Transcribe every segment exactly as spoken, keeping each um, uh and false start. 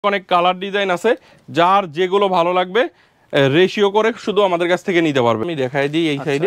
অনেক colour design আছে, যার যেগুলো ভালো লাগবে রেশিও করে শুধু আমাদের কাছ থেকে নিতে পারবে। আমি দেখাই দিই এই সাইডে,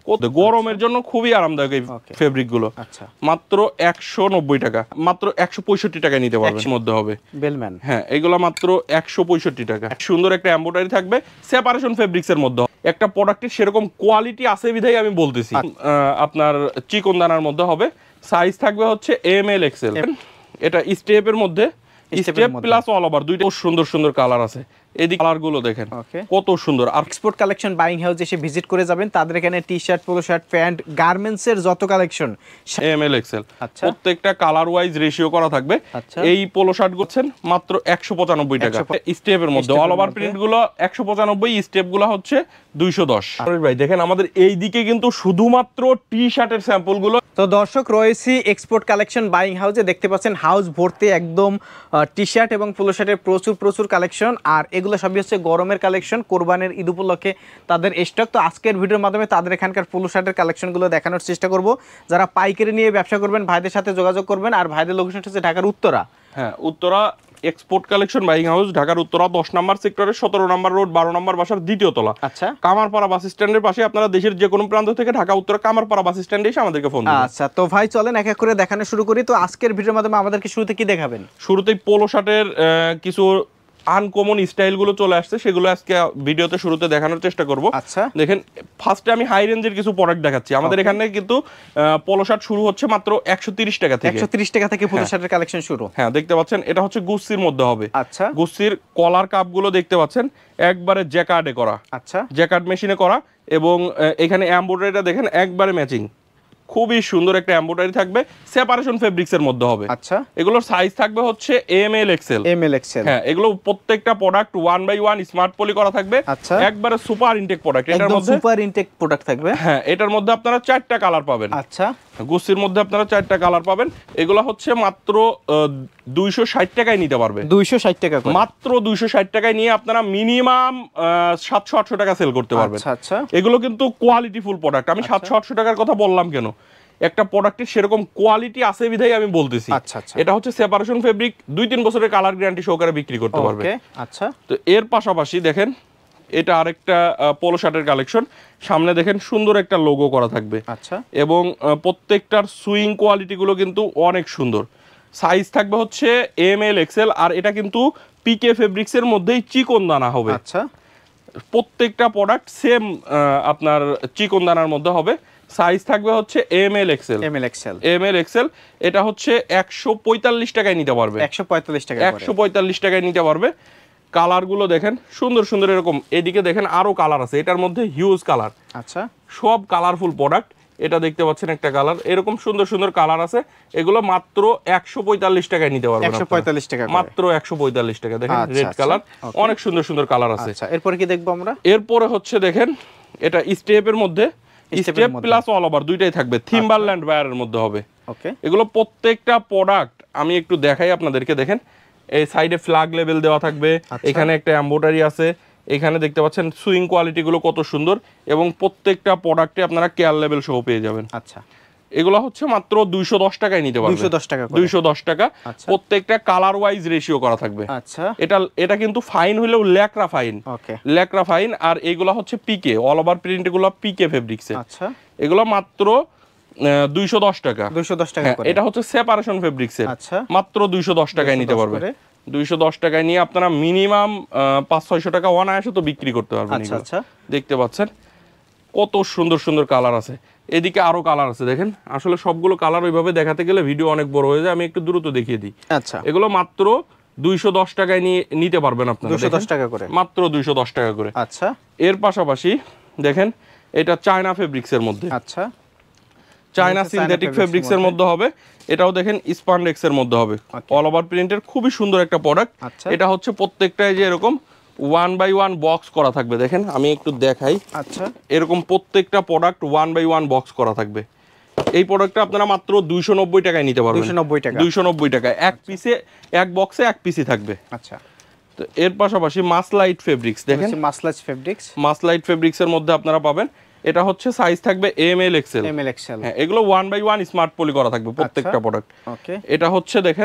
গরমের জন্য খুবই আরামদায়ক এই ফেব্রিক গুলো। মাত্র একশো নব্বই টাকা, মাত্র একশো পঁয়ষট্টি টাকায় নিতে পারবেন। মধ্যে হবে বেলম্যান, হ্যাঁ এগুলো মাত্র একশো পঁয়ষট্টি টাকা। সুন্দর একটা এমব্রয়ডারি থাকবে, সেপারেশন ফেব্রিক্স এর মধ্যে। একটা প্রোডাক্টের সেরকম কোয়ালিটি আছে বিধাই আমি বলতেছি। আপনার চিকন দানার মধ্যে হবে, সাইজ থাকবে হচ্ছে এম এল এক্সেল। এটা স্টেপের মধ্যে, স্টেপ প্লাস অল ওভার, দুইটা সুন্দর সুন্দর কালার আছে। এদিকে কালারগুলো দেখেন কত সুন্দর। আর এক্সপোর্ট কালেকশন বাইং হাউস এসে ভিজিট করে যাবেন, তাদের এখানে T shirt, polo shirt, pant, garments এর যত কালেকশন এম এল এক্সেল প্রত্যেকটা কালার ওয়াইজ রেশিও করা থাকবে। এই পোলো শার্ট করছেন মাত্র একশো পঁচানব্বই টাকা। স্টেপের মধ্যে অল ওভার প্রিন্ট গুলো একশো পঁচানব্বই, স্টেপ গুলো হচ্ছে দুইশো দশ। ভাই দেখেন আমাদের এই দিকে কিন্তু শুধুমাত্র টি শার্টের স্যাম্পল গুলো। তো দর্শক রয়েছি এক্সপোর্ট কালেকশন বাইং হাউসে, দেখতে পাচ্ছেন হাউস ভর্তি একদম টি শার্ট এবং পোলো শার্টের প্রচুর প্রচুর কালেকশন। আর এগুলো সবই হচ্ছে গরমের কালেকশন, কোরবানির ঈদ উপলক্ষে তাদের স্টক। তো আজকের ভিডিওর মাধ্যমে তাদের এখানকার পোলো শার্টের কালেকশনগুলো দেখানোর চেষ্টা করব। যারা পাইকারি নিয়ে ব্যবসা করবেন ভাইদের সাথে যোগাযোগ করবেন। আর ভাইদের লোকেশন হচ্ছে ঢাকার উত্তরা। হ্যাঁ, Uttara export collection buying house, ঢাকার উত্তরা দশ নম্বর সেক্টরের সতেরো নম্বর রোড, বারো নম্বর বাসার দ্বিতীয় তলা। আচ্ছা, কামারপাড়া বাস স্ট্যান্ডের পাশে। আপনারা দেশের যে কোনো প্রান্ত থেকে ঢাকা উত্তরা কামারপাড়া বাস স্ট্যান্ডে এসে আমাদেরকে ফোন দিন। আচ্ছা, তো ভাই চলেন এক এক করে দেখানো শুরু করি। তো আজকের ভিডিওর মাধ্যমে আমাদেরকে শুরুতে কি দেখাবেন? শুরুতেই পোলো শার্টের কিছু আনকমন স্টাইল গুলো চলে আসছে, সেগুলো আজকে ভিডিওতে শুরুতে দেখানোর চেষ্টা করব। আচ্ছা, দেখেন ফার্স্টে আমি হাই রেঞ্জের কিছু প্রোডাক্ট দেখাচ্ছি। আমাদের এখানে কিন্তু পোলো শার্ট শুরু হচ্ছে মাত্র একশো তিরিশ টাকা থেকে। একশো তিরিশ টাকা থেকে পোলো শার্টের কালেকশন শুরু। হ্যাঁ, দেখতে পাচ্ছেন এটা হচ্ছে গুস্সির মধ্যে হবে। আচ্ছা, গুস্সির কলার কাপ গুলো দেখতে পাচ্ছেন একবারে জ্যাকার্ডে করা। আচ্ছা, জ্যাকার্ড মেশিনে করা, এবং এখানে এমব্রয়ডারিটা দেখেন একবারে ম্যাচিং। খুবই সুন্দর একটা এমব্রয়ডারি থাকবে, সেপারেশন ফেব্রিক্স এর মধ্যে হবে। আচ্ছা, এগুলোর সাইজ থাকবে হচ্ছে M L XL. M L XL, হ্যাঁ এগুলো প্রত্যেকটা product one by one smart poly করা থাকবে। আচ্ছা, একবারে সুপার ইনটেক প্রোডাক্ট। এটার মধ্যে সুপার ইনটেক প্রোডাক্ট থাকবে। হ্যাঁ, এটার মধ্যে আপনারা চারটা কালার পাবেন। আচ্ছা, গুস্সির মধ্যে আপনারা চারটা কালার পাবেন। এগুলো হচ্ছে মাত্র দুইশো ষাট টাকায় নিতে পারবে। দুইশো ষাট টাকা করে, মাত্র দুইশো ষাট টাকায় নিয়ে আপনারা মিনিমাম সাতশো আটশো টাকা সেল করতে পারবেন। আচ্ছা, আচ্ছা, এগুলো কিন্তু কোয়ালিটি ফুল প্রোডাক্ট। আমি সাতশো আটশো টাকার কথা বললাম কেন, একটা প্রোডাক্টের সেরকম কোয়ালিটি আছে বিধাই আমি বলতেছি। আচ্ছা, আচ্ছা, এটা হচ্ছে সেপারেশন ফেব্রিক, দুই তিন বছরের কালার গ্যারান্টি সহকারে বিক্রি করতে পারবে। আচ্ছা, তো এর পাশাপাশি দেখেন এটা আরেকটা পোলো শার্টের কালেকশন। সামনে দেখেন সুন্দর একটা লোগো করা থাকবে। আচ্ছা, এবং প্রত্যেকটার সুইং কোয়ালিটি গুলো কিন্তু অনেক সুন্দর। সাইজ থাকবে হচ্ছে এম এল এক্সেল। আর এটা কিন্তু পিকে ফেব্রিক্স এর মধ্যেই চিকন দানা হবে। আচ্ছা, প্রত্যেকটা প্রোডাক্ট সেম আপনার চিকন দানার মধ্যে হবে। সাইজ থাকবে হচ্ছে M L XL, M L XL, M L XL. এটা হচ্ছে একশো পঁয়তাল্লিশ টাকায় নিতে পারবে। একশো পঁয়তাল্লিশ টাকা, একশো পঁয়তাল্লিশ টাকায় নিতে পারবে। কালার গুলো দেখেন সুন্দর সুন্দর, এরকম এদিকে দেখেন আরো কালার আছে। এটার মধ্যে হিউজ কালার। আচ্ছা, সব কালারফুল প্রোডাক্ট। এটা দেখতে পাচ্ছেন একটা কালার, এরকম সুন্দর সুন্দর কালার আছে। এগুলো মাত্র একশো পঁয়তাল্লিশ টাকায় নিতে পারবেন। একশো পঁয়তাল্লিশ টাকা, মাত্র একশো পঁয়তাল্লিশ টাকা। দেখেন রেড কালার, অনেক সুন্দর সুন্দর কালার আছে। আচ্ছা, এরপরে কি দেখবো আমরা? এরপরে হচ্ছে দেখেন এটা স্টেপের মধ্যে, স্টেপ প্লাস অল ওভার দুইটাই থাকবে। থিম্বারল্যান্ড ওয়্যারের মধ্যে হবে। ওকে, এগুলো প্রত্যেকটা প্রোডাক্ট আমি একটু দেখাই আপনাদেরকে। দেখেন এই সাইডে ফ্ল্যাগ লেভেল দেওয়া থাকবে, এখানে একটা এমব্রয়ডারি আছে, এখানে দেখতে পাচ্ছেন সুইং কোয়ালিটি গুলো কত সুন্দর, এবং প্রত্যেকটা প্রোডাক্টে আপনারা কেয়ার লেভেল সহ পেয়ে যাবেন। আচ্ছা, এগুলো হচ্ছে মাত্র দুইশো দশ টাকায় নিতে পারবেন। দুইশো দশ টাকা, দুইশো দশ টাকা। প্রত্যেকটা কালার ওয়াইজ রেশিও করা থাকবে। আচ্ছা, এটা এটা কিন্তু ফাইন হলেও ল্যাকরা ফাইন। ওকে, ল্যাকরা ফাইন। আর এগুলো হচ্ছে পিকে, অল ওভার প্রিন্ট গুলো পিকে ফেব্রিক্সে। আচ্ছা, এগুলো মাত্র দুইশো দশ টাকা। দুইশো দশ টাকা করে। এটা হচ্ছে সেপারেশন ফেব্রিক্সের। আচ্ছা, মাত্র দুইশো দশ টাকায় নিতে পারবে। দুইশো দশ টাকায় নিয়ে আপনারা মিনিমাম পাঁচ ছয়শো টাকা অনায়াসে তো বিক্রি করতে পারবেন। আচ্ছা, আচ্ছা, দেখতে পাচ্ছেন কত সুন্দর সুন্দর কালার আছে। এদিকে আরো কালার আছে দেখেন। আসলে সবগুলো কালার ওইভাবে দেখাতে গেলে ভিডিও অনেক বড় হয়ে যায়, আমি একটু দ্রুত দেখিয়ে দিই। আচ্ছা, এগুলো মাত্র দুইশো দশ টাকায় নিয়ে নিতে পারবেন আপনারা। দুইশো দশ টাকা করে, মাত্র দুইশো দশ টাকা করে। আচ্ছা, এর পাশাপাশি দেখেন এটা চায়না ফেব্রিক্স এর মধ্যে। আচ্ছা, চায়না সিনথেটিক ফেব্রিক্স এর মধ্যে হবে। এটাও দেখেন স্পান্ডেক্স এর মধ্যে হবে। অল ওভার প্রিন্টের খুবই সুন্দর একটা প্রোডাক্ট। এটা হচ্ছে প্রত্যেকটাই যে এরকম ওয়ান বাই ওয়ান বক্স করা থাকবে। দেখেন আমি একটু দেখাই। আচ্ছা, এরকম প্রত্যেকটা product one by one box করা থাকবে। এই প্রোডাক্টটা আপনারা মাত্র দুইশো নব্বই টাকায় নিতে পারবেন। দুইশো নব্বই টাকা, দুইশো নব্বই টাকায় এক পিসে, এক বক্সে এক পিসি থাকবে। আচ্ছা, তো এর পাশাপাশি মাসলাইট ফেব্রিক্স দেখেন, মাসলাইট ফেব্রিক্স, মাসলাইট ফেব্রিক্স এর মধ্যে আপনারা পাবেন। এটা হচ্ছে সাইজ থাকবে M L XL, M L XL. হ্যাঁ এগুলো one by one smart poly করা থাকবে প্রত্যেকটা প্রোডাক্ট। ওকে, এটা হচ্ছে দেখেন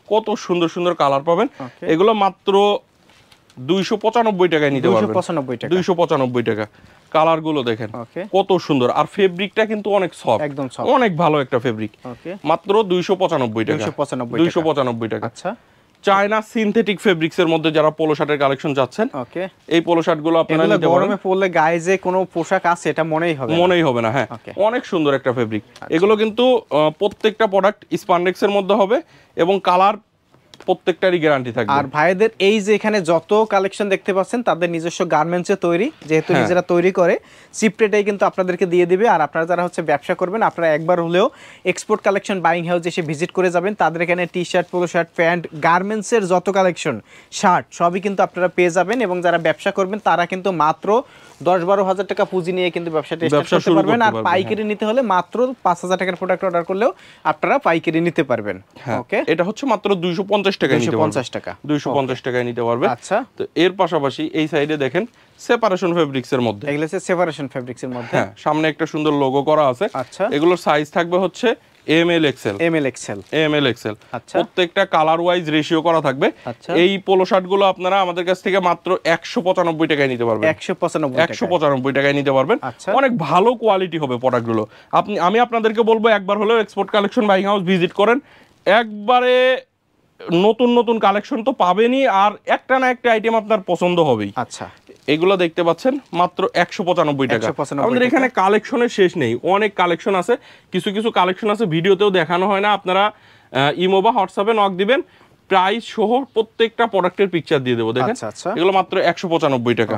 কত সুন্দর সুন্দর কালার পাবেন এগুলো মাত্র দুইশো পঁচানব্বই টাকায় নিতে পারবেন দুইশো পঁচানব্বই টাকা কালার গুলো দেখেন কত সুন্দর আর ফেব্রিকটা কিন্তু অনেক সফট একদম সফট অনেক ভালো একটা ফেব্রিক মাত্র দুইশো পঁচানব্বই টাকা দুইশো পঁচানব্বই টাকা আচ্ছা চায়না সিনথেটিক ফেব্রিক্স এর মধ্যে যারা পোলো শার্টের কালেকশন চাচ্ছেন ওকে এই পোলো শার্ট গুলো আপনারা নিতে পারেন গরমে পরলে গায়ে যে কোনো পোশাক আছে এটা মনেই হবে মনেই হবে না হ্যাঁ অনেক সুন্দর একটা ফেব্রিক এগুলো কিন্তু প্রত্যেকটা প্রোডাক্ট স্পান্ডেক্স এর মধ্যে হবে এবং কালার প্রত্যেকটারই গ্যারান্টি থাকবে আর ভাইদের এই যে এখানে যত কালেকশন দেখতে পাচ্ছেন তাদের নিজস্ব গার্মেন্টসে তৈরি যেহেতু নিজেরা তৈরি করে চিপরেটাই কিন্তু আপনাদেরকে দিয়ে দিবে আর আপনারা যারা হচ্ছে ব্যবসা করবেন আপনারা একবার হলেও এক্সপোর্ট কালেকশন বাইং হাউস এসে ভিজিট করে যাবেন তাদের এখানে T shirt polo shirt pant গার্মেন্টসের যত কালেকশন শার্ট সবই কিন্তু আপনারা পেয়ে যাবেন এবং যারা ব্যবসা করবেন তারা কিন্তু মাত্র দশ বারো হাজার টাকা পুঁজি নিয়ে কিন্তু ব্যবসাটা স্টার্ট করতে পারবেন আর পাইকারি নিতে হলে মাত্র পাঁচ হাজার টাকার প্রোডাক্ট অর্ডার করলেও আপনারা পাইকারি নিতে পারবেন ওকে এটা হচ্ছে মাত্র দুইশো পঞ্চাশ টাকায় নিতে পারবেন পঞ্চাশ টাকা দুইশো পঞ্চাশ টাকায় নিতে পারবে আচ্ছা তো এর পাশাপাশি এই সাইডে দেখেন সেপারেশন ফেব্রিক্স এর মধ্যে এগুলো হচ্ছে সেপারেশন ফেব্রিক্স এর মধ্যে হ্যাঁ সামনে একটা সুন্দর লোগো করা আছে আচ্ছা এগুলোর সাইজ থাকবে হচ্ছে M L XL M L XL M L XL প্রত্যেকটা কালার ওয়াইজ রেশিও করা থাকবে এই পোলো শার্ট গুলো আপনারা আমাদের কাছ থেকে মাত্র একশো পঁচানব্বই টাকায় নিতে পারবেন একশো পঁচানব্বই একশো পঁচানব্বই টাকায় নিতে পারবেন অনেক ভালো কোয়ালিটি হবে প্রোডাক্ট গুলো আপনি আমি আপনাদেরকে বলবো একবার হলেও export collection buying house visit করেন একবারে নতুন নতুন কালেকশন তো পাবেনই আর একটা না একটা আইটেম আপনার পছন্দ হবেই আচ্ছা এগুলো দেখতে পাচ্ছেন মাত্র একশো পঁচানব্বই টাকা আমাদের এখানে কালেকশনের শেষ নেই অনেক কালেকশন আছে কিছু কিছু কালেকশন আছে ভিডিওতেও দেখানো হয় না আপনারা ইমো বা হোয়াটসঅ্যাপে নক দিবেন প্রাইস সহ প্রত্যেকটা প্রোডাক্টের পিকচার দিয়ে দেবো দেখেন এগুলো মাত্র একশো পঁচানব্বই টাকা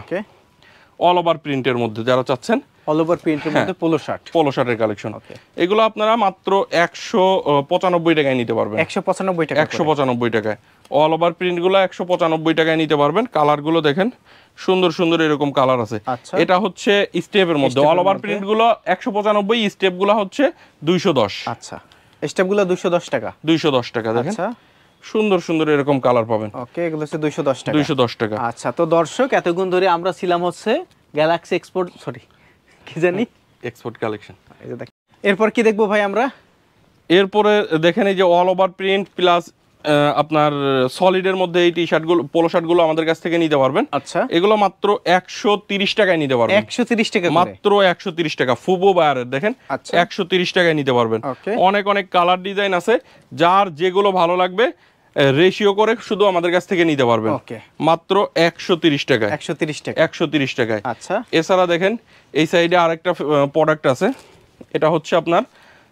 অল ওভার প্রিন্টের মধ্যে যারা চাচ্ছেন অল ওভার প্রিন্টের মধ্যে পোলো শার্ট পোলো শার্টের কালেকশন এগুলো আপনারা মাত্র একশো পঁচানব্বই টাকায় নিতে পারবেন একশো পঁচানব্বই টাকা একশো পঁচানব্বই টাকায় অল ওভার প্রিন্টগুলো একশো পঁচানব্বই টাকায় নিতে পারবেন কালারগুলো দেখেন সুন্দর সুন্দর এরকম কালার আছে এটা হচ্ছে স্টেপের মধ্যে অল ওভার প্রিন্টগুলো একশো পঁচানব্বই স্টেপগুলো হচ্ছে দুইশো দশ আচ্ছা স্টেপগুলো দুইশো দশ টাকা দুইশো দশ টাকা দেখেন সুন্দর সুন্দর এরকম কালার পাবেন ওকে এগুলো হচ্ছে দুইশো দশ টাকা দুইশো দশ টাকা আচ্ছা তো দর্শক এতক্ষণ ধরে আমরা ছিলাম হচ্ছে গ্যালাক্সি এক্সপোর্ট সরি কি জানি এক্সপোর্ট কালেকশন এরপর কি দেখবো ভাই আমরা এরপরে দেখেন এই যে অল ওভার প্রিন্ট প্লাস আপনার সলিডের মধ্যে এই টি শার্টগুলো পোলো শার্টগুলো আমাদের কাছ থেকে নিতে পারবেন আচ্ছা এগুলো মাত্র একশো তিরিশ টাকায় নিতে পারবেন একশো তিরিশ টাকা মাত্র একশো তিরিশ টাকা ফুবো বায়ারের দেখেন একশো তিরিশ টাকায় নিতে পারবেন অনেক অনেক কালার ডিজাইন আছে যার যেগুলো ভালো লাগবে রেশিও করে শুধু আমাদের কাছ থেকে নিতে পারবেন মাত্র একশো তিরিশ টাকায় একশো তিরিশ টাকা একশো তিরিশ টাকায় আচ্ছা এছাড়া দেখেন এই সাইডে আরেকটা প্রোডাক্ট আছে এটা হচ্ছে আপনার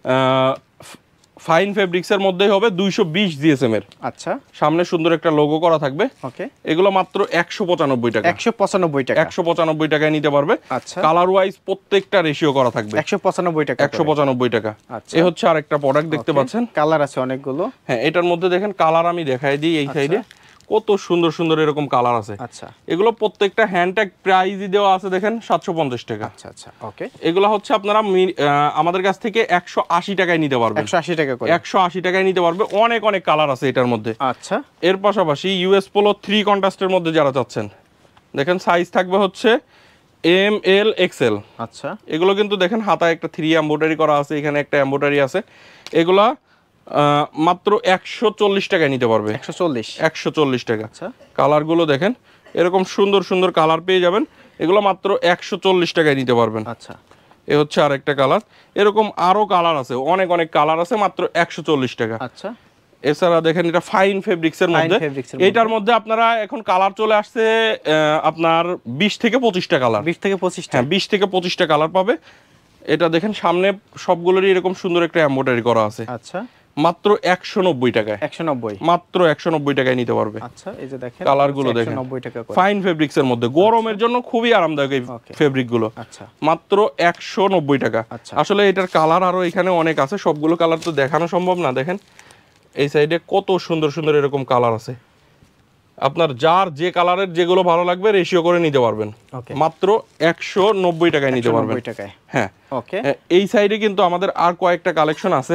ফাইন ফেব্রিক্স এর মধ্যেই হবে দুইশো বিশ জিএসএম এর আচ্ছা সামনে সুন্দর একটা লোগো করা থাকবে ওকে এগুলো মাত্র একশো পঁচানব্বই টাকা একশো পঁচানব্বই টাকা একশো পঁচানব্বই টাকায় নিতে পারবে আচ্ছা কালার ওয়াইজ প্রত্যেকটা রেশিও করা থাকবে একশো পঁচানব্বই টাকা একশো পঁচানব্বই টাকা এই হচ্ছে আরেকটা প্রোডাক্ট দেখতে পাচ্ছেন কালার আছে অনেকগুলো হ্যাঁ এটার মধ্যে দেখেন কালার আমি দেখাই দিই এই সাইডে কত সুন্দর সুন্দর এরকম কালার আছে আচ্ছা এগুলো প্রত্যেকটা হ্যান্ডট্যাগ প্রাইসই দেওয়া আছে দেখেন সাতশো পঞ্চাশ টাকা আচ্ছা আচ্ছা ওকে এগুলো হচ্ছে আপনারা আমাদের কাছ থেকে একশো আশি টাকায় নিতে পারবেন একশো আশি টাকা করে একশো আশি টাকায় নিতে পারবে অনেক অনেক কালার আছে এটার মধ্যে আচ্ছা এর পাশাপাশি ইউএস পোলো থ্রি কন্ট্রাস্টের মধ্যে যারা চাচ্ছেন দেখেন সাইজ থাকবে হচ্ছে এম এল এক্সেল আচ্ছা এগুলো কিন্তু দেখেন হাতায় একটা থ্রি এমব্রয়ডারি করা আছে এখানে একটা এমব্রয়ডারি আছে এগুলা মাত্র একশো চল্লিশ টাকায় নিতে পারবে একশো চল্লিশ একশো চল্লিশ টাকা কালারগুলো দেখেন এরকম সুন্দর সুন্দর কালার পেয়ে যাবেন এগুলো মাত্র একশো চল্লিশ টাকায় নিতে পারবেন আচ্ছা এ হচ্ছে আরেকটা কালার এরকম আরো কালার আছে অনেক অনেক কালার আছে মাত্র একশো চল্লিশ টাকা আচ্ছা এছাড়া দেখেন এটা ফাইন ফেব্রিক্স এর মধ্যে এটার মধ্যে আপনারা এখন কালার চলে আসছে আপনার বিশ থেকে পঁচিশটা কালার বিশ থেকে পঁচিশটা হ্যাঁ বিশ থেকে পঁচিশটা কালার পাবে এটা দেখেন সামনে সবগুলোরই এরকম সুন্দর একটা এমব্রয়ডারি করা আছে আচ্ছা মাত্র একশো নব্বই টাকায় একশো নব্বই মাত্র একশো নব্বই টাকায় নিতে পারবে আচ্ছা এই যে দেখেন কালার গুলো দেখেন ফাইন ফেব্রিক্স এর মধ্যে গরমের জন্য খুবই আরামদায়ক এই ফেব্রিক গুলো আচ্ছা মাত্র একশো নব্বই টাকা আসলে এটার কালার আরো এখানে অনেক আছে সবগুলো কালার তো দেখানো সম্ভব না দেখেন এই সাইডে কত সুন্দর সুন্দর এরকম কালার আছে আপনার যার যে কালারের যেগুলো ভালো লাগবে রেশিও করে নিতে পারবেন মাত্র একশো নব্বই টাকায় নিতে পারবেন হ্যাঁ ওকে এই সাইডে কিন্তু আমাদের আর কয়েকটা কালেকশন আছে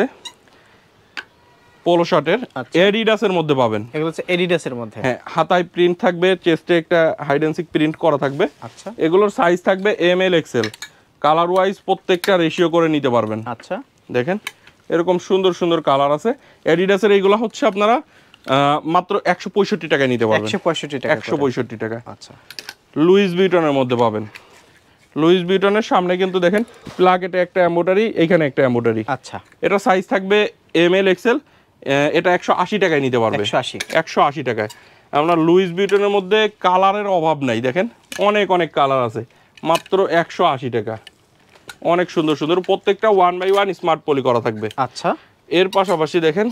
পোলো শার্টের এডিডাসের মধ্যে পাবেন এগুলো হচ্ছে এডিডাসের মধ্যে হ্যাঁ হাতায় প্রিন্ট থাকবে চেস্টে একটা হাইড এন্ড সিক প্রিন্ট করা থাকবে আচ্ছা এগুলোর সাইজ থাকবে M L XL colour wise প্রত্যেকটা রেশিও করে নিতে পারবেন আচ্ছা দেখেন এরকম সুন্দর সুন্দর কালার আছে এডিডাসের এইগুলো হচ্ছে আপনারা মাত্র একশো পঁয়ষট্টি টাকায় নিতে পারবেন। একশো পঁয়ষট্টি টাকা একশো পঁয়ষট্টি টাকা। আচ্ছা, লুইস ভিউটনের মধ্যে পাবেন। লুইস ভিউটনের সামনে কিন্তু দেখেন প্লাকেটে একটা এমব্রয়ডারি, এইখানে একটা এমব্রয়ডারি। আচ্ছা, এটা সাইজ থাকবে এম এল এক্সেল। এটা একশো আশি টাকায় নিতে পারবে। একশো আশি একশো আশি টাকায়। আপনার লুইস ভিউটনের মধ্যে কালারের অভাব নাই, দেখেন অনেক অনেক কালার আছে, মাত্র একশো আশি টাকা। অনেক সুন্দর সুন্দর, প্রত্যেকটা one by one smart poly করা থাকবে। আচ্ছা, এর পাশাপাশি দেখেন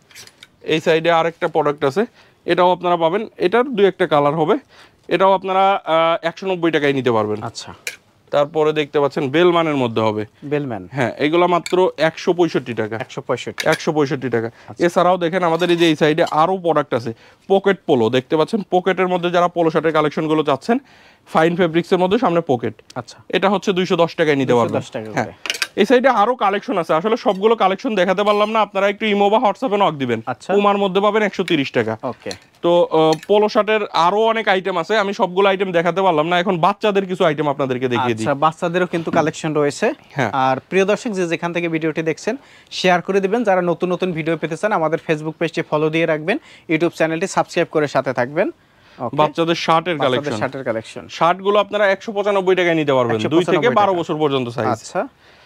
এই সাইডে আরেকটা প্রোডাক্ট আছে, এটাও আপনারা পাবেন। এটার দুই একটা কালার হবে, এটাও আপনারা একশো নব্বই টাকায় নিতে পারবেন। আচ্ছা, তারপরে দেখতে পাচ্ছেন বেলম্যানের মধ্যে হবে। বেলম্যান, হ্যাঁ, এগুলো মাত্র একশো পঁয়ষট্টি টাকা। একশো পঁয়ষট্টি একশো পঁয়ষট্টি টাকা। এছাড়াও দেখেন আমাদের এই যে এই সাইডে আরও প্রোডাক্ট আছে। পকেট পোলো দেখতে পাচ্ছেন, পকেটের মধ্যে যারা পোলো শার্টের কালেকশনগুলো চাচ্ছেন, ফাইন ফেব্রিক্সের মধ্যে সামনে পকেট। আচ্ছা, এটা হচ্ছে দুইশো দশ টাকায় নিতে পারবেন। দশ টাকা হ্যাঁ, এই সাইডে আরো কালেকশন আছে, আসলে সবগুলো কালেকশন দেখাতে পারলাম না, আপনারা একটু ইমো বা হোয়াটসঅ্যাপে নক দিবেন। আচ্ছা, পুমার মধ্যে পাবেন একশো তিরিশ টাকা। ওকে। তো পোলো শার্টের আরো অনেক আইটেম আছে, আমি সবগুলো আইটেম দেখাতে পারলাম না, এখন বাচ্চাদের কিছু আইটেম আপনাদেরকে দেখিয়ে দিই। আচ্ছা, বাচ্চাদেরও কিন্তু কালেকশন রয়েছে। হ্যাঁ। আর প্রিয় দর্শক, যে যেখান থেকে ভিডিওটি দেখছেন শেয়ার করে দিবেন। যারা নতুন নতুন ভিডিও পেতে চান আমাদের ফেসবুক পেজটি ফলো দিয়ে রাখবেন, ইউটিউব চ্যানেলটি সাবস্ক্রাইব করে সাথে থাকবেন। বাচ্চাদের শার্টের কালেকশন, শার্টের কালেকশন, শার্টগুলো আপনারা একশো পঁচানব্বই টাকায় নিতে পারবেন, দুই থেকে বারো বছর পর্যন্ত সাইজ। আচ্ছা,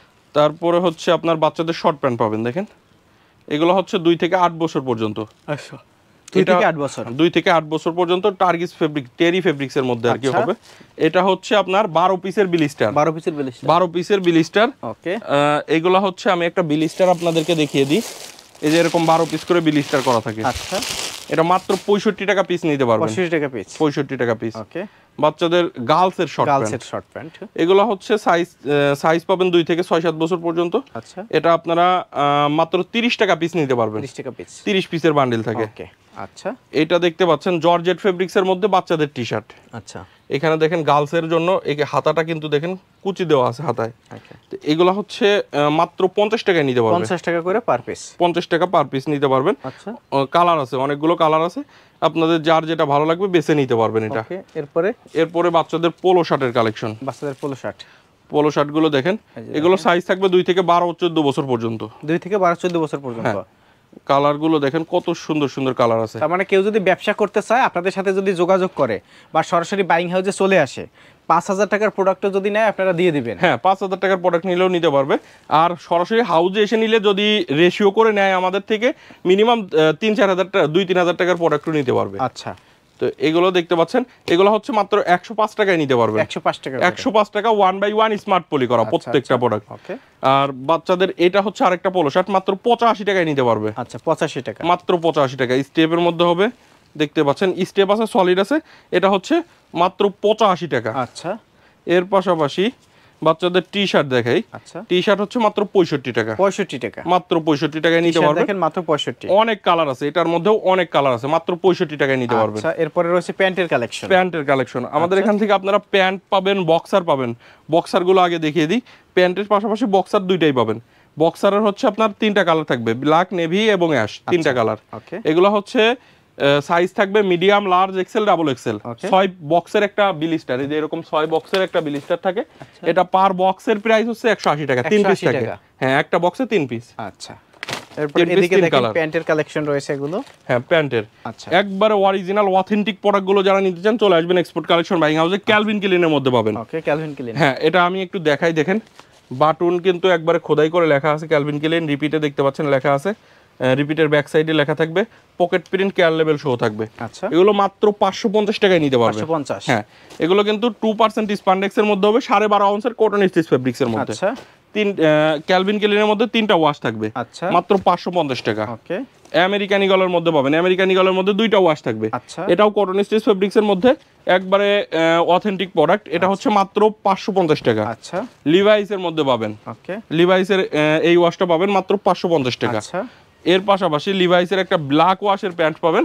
তারপরে হচ্ছে আপনার বাচ্চাদের শর্ট প্যান্ট পাবেন, দেখেন এগুলো হচ্ছে দুই থেকে আট বছর পর্যন্ত। আচ্ছা, দুই থেকে আট বছর, দুই থেকে আট বছর পর্যন্ত টার্গিস ফেব্রিক, টেরি ফেব্রিক্স এর মধ্যে আর কি হবে। এটা হচ্ছে আপনার বারো পিসের বিলিস্টার, বারো পিসের বিলিস্টার, বারো পিসের বিলিস্টার। ওকে। এগুলো হচ্ছে আমি একটা বিলিস্টার আপনাদেরকে দেখিয়ে দিই, এই যে এরকম বারো পিস করে বিলিস্টার করা থাকে। আচ্ছা, এটা মাত্র পঁয়ষট্টি টাকা পিস নিতে পারবেন। পঁয়ষট্টি টাকা পিস, পঁয়ষট্টি টাকা পিস। ওকে। বাচ্চাদের গার্লস এর শর্ট গার্লস এর শর্ট প্যান্ট, এগুলো হচ্ছে সাইজ সাইজ পাবেন দুই থেকে ছয় সাত বছর পর্যন্ত। আচ্ছা, এটা আপনারা মাত্র তিরিশ টাকা পিস নিতে পারবেন। তিরিশ টাকা পিস, তিরিশ পিসের বান্ডিল থাকে। ওকে। আচ্ছা, এটা দেখতে পাচ্ছেন জর্জেট ফেব্রিক্স এর মধ্যে বাচ্চাদের টি শার্ট। আচ্ছা, এখানে দেখেন গার্লস এর জন্য এই হাতাটা কিন্তু দেখেন কুচি দেওয়া আছে হাতায়। ওকে। তো এগুলো হচ্ছে মাত্র পঞ্চাশ টাকায় নিতে পারবেন। পঞ্চাশ টাকা করে পার পিস, পঞ্চাশ টাকা পার পিস নিতে পারবেন। আচ্ছা, কালার আছে, অনেকগুলো কালার আছে, আপনাদের যার যেটা ভালো লাগবে বেছে নিতে পারবেন এটা। ওকে। এরপরে এরপরে বাচ্চাদের পোলো শার্টের কালেকশন, বাচ্চাদের পোলো শার্ট, পোলো শার্ট গুলো দেখেন, এগুলো সাইজ থাকবে দুই থেকে বারো চোদ্দ বছর পর্যন্ত। দুই থেকে বারো চোদ্দ বছর পর্যন্ত। কালার গুলো দেখেন কত সুন্দর সুন্দর কালার আছে। তার মানে কেউ যদি ব্যবসা করতে চায় আপনাদের সাথে যদি যোগাযোগ করে বা সরাসরি বাইং হাউসে চলে আসে, পাঁচ হাজার টাকার প্রোডাক্টও যদি নেয় আপনারা দিয়ে দিবেন। হ্যাঁ, পাঁচ হাজার টাকার প্রোডাক্ট নিলেও নিতে পারবে। আর সরাসরি হাউজে এসে নিলে যদি রেশিও করে নেয় আমাদের থেকে, মিনিমাম তিন চার হাজার টাকা, দুই তিন হাজার টাকার প্রোডাক্টও নিতে পারবে। আচ্ছা, তো এগুলো দেখতে পাচ্ছেন, এগুলো হচ্ছে মাত্র একশো পাঁচ টাকায় নিতে পারবে। একশো পাঁচ টাকা, একশো পাঁচ টাকা one by one smart poly করা প্রত্যেকটা প্রোডাক্ট। ওকে। আর বাচ্চাদের এটা হচ্ছে আরেকটা পোলো শার্ট, মাত্র পঁচাশি টাকায় নিতে পারবে। আচ্ছা, পঁচাশি টাকা, মাত্র পঁচাশি টাকা। স্টেপের মধ্যে হবে, দেখতে পাচ্ছেন স্টেপ আছে, সলিড আছে, এটা হচ্ছে মাত্র পঁচাশি টাকা। আচ্ছা। এর পাশাপাশি বাচ্চাদের টি শার্ট দেখাই। আচ্ছা, টি শার্ট হচ্ছে মাত্র পঁয়ষট্টি টাকা। পঁয়ষট্টি টাকা, মাত্র পঁয়ষট্টি টাকায় নিতে পারবেন। দেখেন মাত্র পঁয়ষট্টি। অনেক কালার আছে, এটার মধ্যেও অনেক কালার আছে, মাত্র পঁয়ষট্টি টাকায় নিতে পারবেন। আচ্ছা, এরপরে রয়েছে প্যান্টের কালেকশন, প্যান্টের কালেকশন আমাদের এখান থেকে আপনারা প্যান্ট পাবেন, বক্সার পাবেন। বক্সার গুলো আগে দেখিয়ে দিই, প্যান্টের পাশাপাশি বক্সার দুইটাই পাবেন। বক্সারের হচ্ছে আপনার তিনটা কালার থাকবে, ব্ল্যাক, নেভি এবং অ্যাশ, তিনটা কালার। ওকে। এগুলো হচ্ছে সাইজ থাকবে medium, large, XL, double XL. ছয় বক্সের একটা বিলিস্টার, এই যে এরকম ছয় বক্সের একটা বিলিস্টার থাকে। এটা পার বক্সের প্রাইস হচ্ছে একশো আশি টাকা, তিন পিস থাকে। হ্যাঁ, একটা বক্সে তিন পিস। আচ্ছা, এরপর এদিকে দেখেন প্যান্টের কালেকশন রয়েছে এগুলো। হ্যাঁ, প্যান্টের আচ্ছা, একবারে অরিজিনাল অথেন্টিক প্রোডাক্টগুলো যারা নিতে চান চলে আসবেন এক্সপোর্ট কালেকশন বাইং হাউসে, ক্যালভিন ক্লিনের মধ্যে পাবেন। Okay, Calvin Klein. হ্যাঁ, এটা আমি একটু দেখাই, দেখেন বাটন কিন্তু একবারে খোদাই করে লেখা আছে ক্যালভিন ক্লিন, রিপিটে দেখতে পাচ্ছেন লেখা আছে, রিপিটের ব্যাক সাইডে লেখা থাকবে, পকেট প্রিন্ট, কেয়ার লেভেল শো থাকবে। আচ্ছা, এগুলো মাত্র পাঁচশো পঞ্চাশ টাকায় নিতে পারবে। পাঁচশো পঞ্চাশ। হ্যাঁ, এগুলো কিন্তু টু পার্সেন্ট স্পান্ডেক্সের মধ্যে হবে, সাড়ে বারো আউন্সের কটন স্টিচ ফেব্রিক্সের মধ্যে। আচ্ছা, তিন ক্যালভিন ক্লিনের মধ্যে তিনটা ওয়াশ থাকবে। আচ্ছা, মাত্র পাঁচশো পঞ্চাশ টাকা। ওকে। আমেরিকান ইগলের মধ্যে পাবেন, আমেরিকান ইগলের মধ্যে দুইটা ওয়াশ থাকবে। আচ্ছা, এটাও কটন স্টিচ ফেব্রিক্সের মধ্যে একবারে অথেন্টিক প্রোডাক্ট, এটা হচ্ছে মাত্র পাঁচশো পঞ্চাশ টাকা। আচ্ছা, লিভাইসের মধ্যে পাবেন, ওকে। লিভাইসের এই ওয়াশটা পাবেন মাত্র পাঁচশো পঞ্চাশ টাকা। আচ্ছা, এর পাশাপাশি লিভাইসের একটা ব্ল্যাক ওয়াশের প্যান্ট পাবেন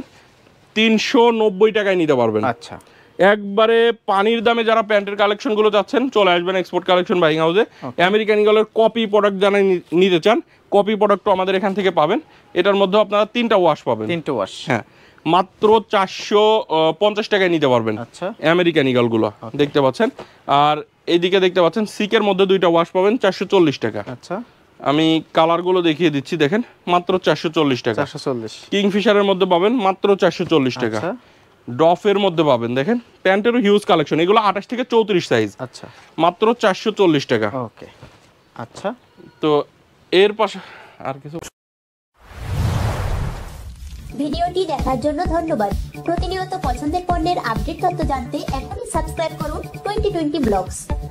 তিনশো নব্বই টাকায় নিতে পারবেন। আচ্ছা, একবারে পানির দামে যারা প্যান্টের কালেকশন গুলো যাচ্ছেন চলে আসবেন এক্সপোর্ট কালেকশন বাইং হাউসে। আমেরিকান ইগলের কপি প্রোডাক্ট যারা নিতে চান, কপি প্রোডাক্টও আমাদের এখান থেকে পাবেন। এটার মধ্যে আপনারা তিনটা ওয়াশ পাবেন, তিনটা ওয়াশ। হ্যাঁ, মাত্র চারশো পঞ্চাশ টাকায় নিতে পারবেন। আচ্ছা, আমেরিকান ইগল গুলো দেখতে পাচ্ছেন। আর এইদিকে দেখতে পাচ্ছেন সিকের মধ্যে দুইটা ওয়াশ পাবেন চারশো চল্লিশ টাকা। আচ্ছা, আমি কালারগুলো দেখিয়ে দিচ্ছি, দেখেন মাত্র চারশো চল্লিশ টাকা। চারশো চল্লিশ। কিংফিশারের মধ্যে পাবেন মাত্র চারশো চল্লিশ টাকা। ডফের মধ্যে পাবেন, দেখেন প্যান্টেরও হিউজ কালেকশন, এগুলো আঠাশ থেকে চৌত্রিশ সাইজ। আচ্ছা, মাত্র চারশো চল্লিশ টাকা। ওকে, আচ্ছা। তো এর পাশে আর কিছু। ভিডিওটি দেখার জন্য ধন্যবাদ। প্রতিনিয়ত পছন্দের পণ্যের আপডেট তথ্য জানতে এখনই সাবস্ক্রাইব করুন টোয়েন্টি টোয়েন্টি ব্লগস।